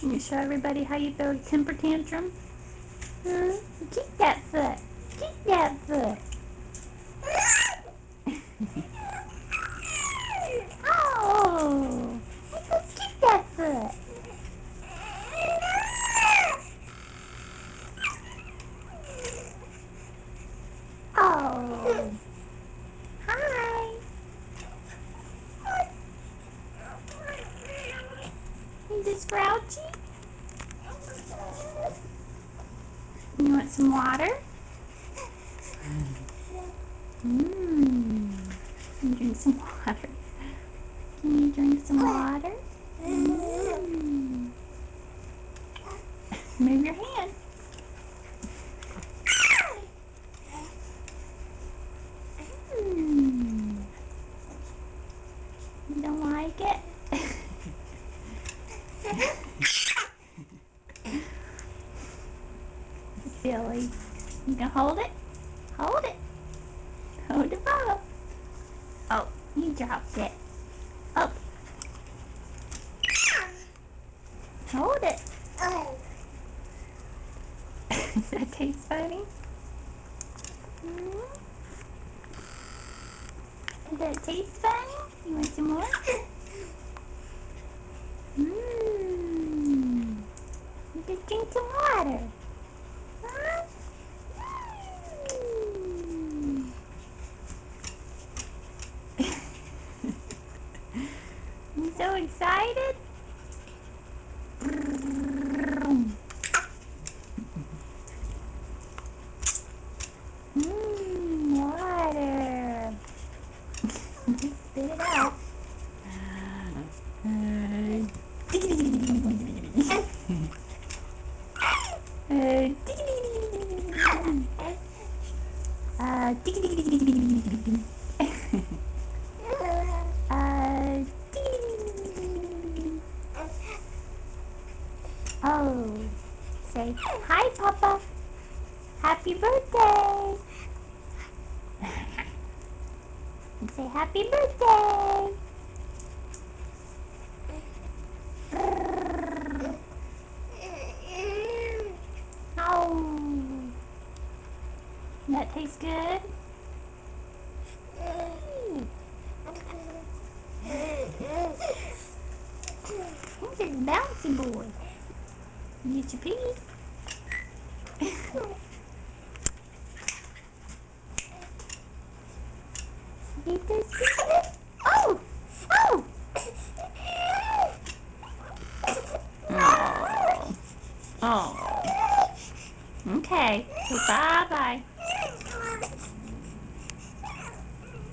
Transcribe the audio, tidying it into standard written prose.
Can you show everybody how you throw a temper tantrum? Keep that foot. Keep that foot. Oh! Keep that foot. Oh! Hi! Is this grouchy? You want some water? Mmm. Can you drink some water? Can you drink some water? Mm. Move your hand. Mm. You don't like it? Silly. You can hold it? Hold it. Hold the ball. Oh, you dropped it. Oh. Hold it. Does that taste funny? Does that taste funny? You want some more? Mmm. You can drink some water. Huh? Mm. You so excited? Water. Spit it out. Oh, say hi, Papa. Happy birthday. Say happy birthday. Oh, that tastes good. He's a bouncy boy. Get your pee. Get this. Oh! Oh! Oh. Oh. Okay. So bye-bye.